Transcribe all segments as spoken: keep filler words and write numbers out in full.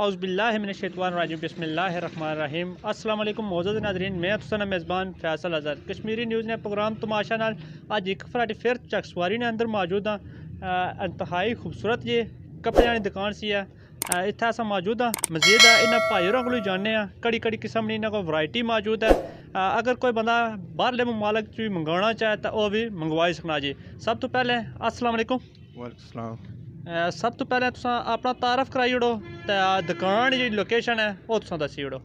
औज़ुबिल्लाहिमिनश्शैतानिर्रजीम बिस्मिल्लाहिर्रहमानिर्रहीम। अस्सलाम वालेकुम मौजूद नाज़रीन, मैं तुसां मेज़बान फैसल आज़ाद कश्मीरी न्यूज़ ने प्रोग्राम तमाशा नाल अज एक फराटी फिर चकसवारी ने अंदर मौजूद हाँ। इंतहाई खूबसूरत ये कपड़े की दुकान सी है, इत्थे अस मौजूद हाँ। मजीद इन्होंने भाई होरां कोलों जाने कड़ी कड़ी किस्म की इन्होंने को वैरायटी मौजूद है। अगर कोई बंदा बाहरले ममालक च मंगवाना चाहे तो वह भी मंगवाई सकना जी। सब तो पहले अस्सलाम वालेकुम। वालेकुम सलाम। सब तो पहले तुसां अपना तारफ कराई ओड़ो ते दुकान जी लोकेशन है वो तुसां दस्सी ओड़ो।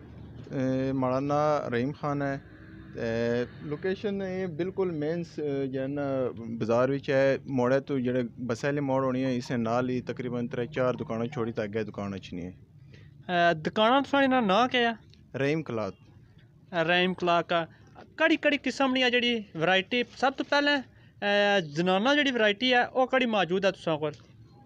माड़ा नाम रहीम खान है ते लोकेशन ये बिल्कुल मेन जो ना बाजार विच है। मोड़े तो जेह्ड़े बस्सै आह्ली मोड़ होनी है इसे नाल ही तकरीबन त्रै चार दुकानां छोड़ी तो अग्गें दुकान अच्छी नहीं है। दुकान तुसां ना नाम क्या है? रहीम क्लाथ। रहीम क्लाथ का कड़ी कड़ी किस्म दी जेह्ड़ी वैरायटी सब तो पहले जनाना जी वैरायटी है वह कड़ी मौजूद है तुसां कोल?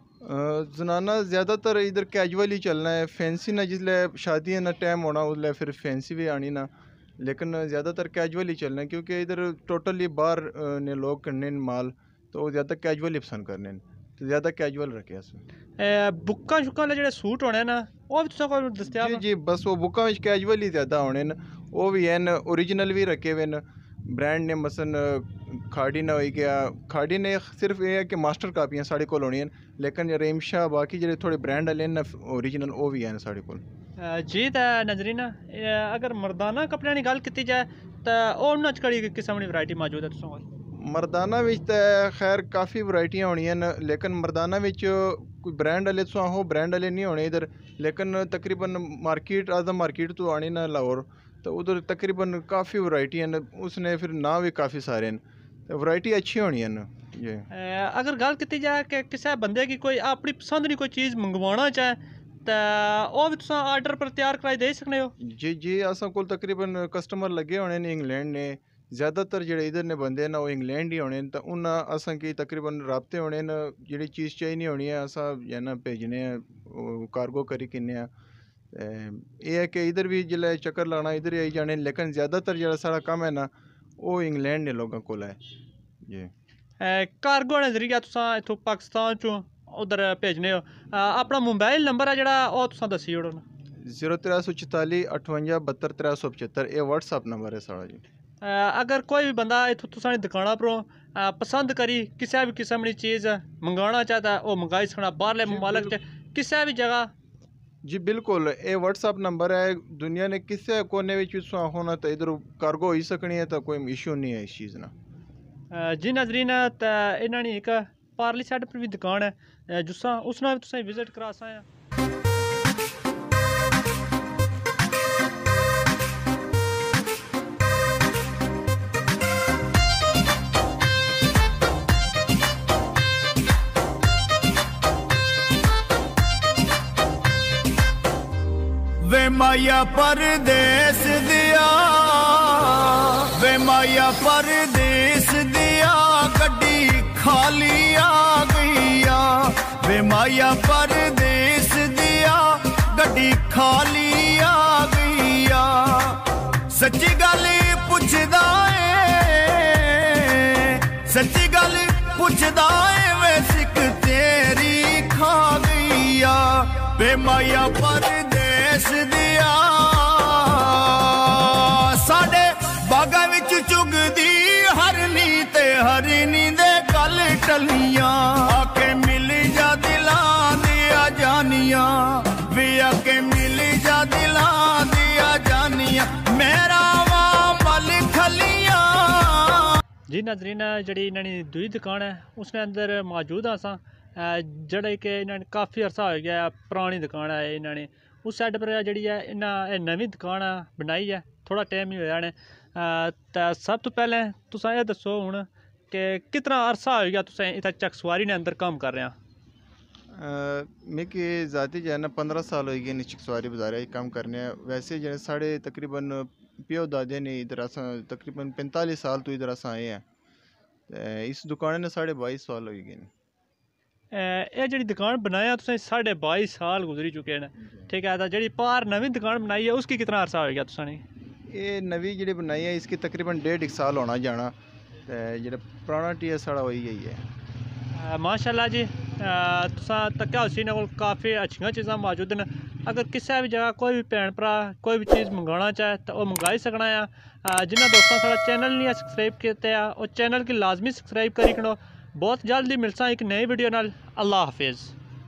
जनाना ज़्यादातर इधर कैजुअल ही चलना है, फैंसी ना जिसले शादी ना टाइम होना उसले फिर फैंसी भी आनी ना, लेकिन ज़्यादातर कैजुअल ही चलना है क्योंकि इधर टोटली बाहर ने लोग करने माल तो ज़्यादा कैजुअल ही पसंद करने तो ज़्यादा कैजुअल रखे अस। बुक्का शुक्का जेह्ड़े सूट होने ना वो भी तुसां कोल दस्तयाब? जी जी बस वो बुक्का विच कैजुअल ही ज़्यादा होने न, वो भी हैन ओरिजिनल भी रखे हुए न। ब्रांड ने मसन खाड़ी ना हो गया, खाड़ी ने सिर्फ ये है कि मास्टर कापियां साढ़े कोल होनी हैं, लेकिन रहीम शाह बाकी जेह्ड़े थोड़े ब्रांड वाले न ओरिजिनल वो भी हैं साढ़े कोल। जी ते नजरीना अगर मर्दाना कपड़े की गल की जाए तो उन्हां च कड़ी किस्म दी वैरायटी मौजूद है तुसां कोल? मर्दाना विच ते खैर काफ़ी वैरायटियां होनियां न, लेकिन मर्दाना विच कोई ब्रांड वाले तुसां हो ब्रांड वाले नहीं होने इधर, लेकिन तकरीबन मार्केट आज़म मार्केट तो आनी ना लाहौर तो उधर तकरीबन काफ़ी वैरायटियां न, उसने फिर नाम भी काफ़ी सारे न, तो वैरायटी अच्छी होनी है न। ये अगर गल की जाए कि किसी बंदे की कोई अपनी पसंद की कोई चीज़ मंगवाना चाहे तो वह भी तुम आर्डर पर तैयार कराई दे सकते हो? जी जी असां कोल तकरीबन कस्टमर लगे होने ने इंग्लैंड ने, ज़्यादातर जेह्ड़े इधर ने बंदे न वो इंग्लैंड ही होने न, तो उन्हां असां की तकरीबन राब्ते होने न, जेह्ड़ी चीज़ चाहिए होनी है असां या ना भेजने कार्गो करी किन्ने ये है कि इधर भी जिसले चक्कर लाना इधर ही आई जाने, लेकिन ज़्यादातर जो सारा कम है ना वो इंग्लैंड ने लोगों को है। जी कार्गो ने जरिए तुसां इत्थों पाकिस्तान चों उधर भेजने हो, अपना मोबाइल नंबर है जेह्ड़ा ओह् तुसां दस्सी ओड़ो ना। जीरो त्रै सौ चताली अठवंजा बहत्तर त्रै सौ पचहत्तर ये व्हाट्सअप नंबर है साढ़ा जी। अगर कोई भी बंदा इत्थों तुसां दी दुकाना परों पसंद करी किसी भी किस्म की चीज़ मंगाना चाहता है वो मंगाई सकना बाहरले ममालक च किसी भी जगह? जी बिल्कुल ये व्हाट्सअप नंबर है, दुनिया ने किसी कोने में होना तो इधर कार्गो हो ही सकनी है, तो कोई इशू नहीं है इस चीज़ ना। जी नाजरीन तो इन्हों ने एक पारली साइड पर भी दुकान है जुस्सा उसने भी तुसें विजिट करा सकते। वे माया परदेस दिया, वे माया परदेस दिया गड्डी खाली आ गईया, वे माया परदेस दिया गड्डी खाली आ गईया। सच्ची गल पुछदा है, सच्ची गल पुछदा है वे सिक तेरी खा गईया, वे माया परदेस दिया साडे बागां विच चुगदी हरनी ते हरनी दे गल टलियां, आके मिल जा दिलां दिया जानियां, वे आके मिल जा दिलां दिया जानियां, मेरा वा मल खलियां। जी नाज़रीन जी इन्होंने दूई दुकान है उसने अंदर मौजूद असां जड़े कि इन्होंने काफ़ी अरसा हो गया पुरानी दुकान है इन्होंने उस साइड पर जी है इन्हें नवी दुकान बनाई है थोड़ा टाइम ही होया ने। तो सब तो पहले तुसां ये दसो हुण कि कितना अरसा हो गया तुसें इत्थै चकसवारी ने अंदर कम्म कर रहे हैं? मिगी ज़ाती जो है ना पंद्रह साल हो गए चकसवारी बाजार कम्म करने, वैसे जो साढ़े तकरीबन प्यो दादे ने इधर अस तकरीबन पैंतालीस साल तो इधर अस आए हैं, इस दुकान ने साढ़े बाईस साल हो गए। ये जी दुकान बनाया तुसें साढ़े बाईस साल गुजरी चुके हैं, ठीक है। तो जी पार नवी दुकान बनाई है उसकी कितना अरसा हो गया तुसें? ये नवी जी बनाई है इसकी तकरीबन डेढ़ एक साल होना जाना, जो पुराना टी है साढ़ा वही यही है। माशाल्लाह जी तुसां तक्या उसी इन्हां कोल काफ़ी अच्छियां चीज़ां मौजूद न। अगर किसी भी जगह कोई भी भैन भरा कोई भी चीज़ मंगाना चाहे तो वह मंगाई सकना है। जिन्होंने दोस्तों साढ़ा चैनल नहीं सब्सक्राइब किया और चैनल की लाजमी सब्सक्राइब करी करो। बहुत जल्दी मिलसा एक नई वीडियो नाल। अल्लाह हाफिज़।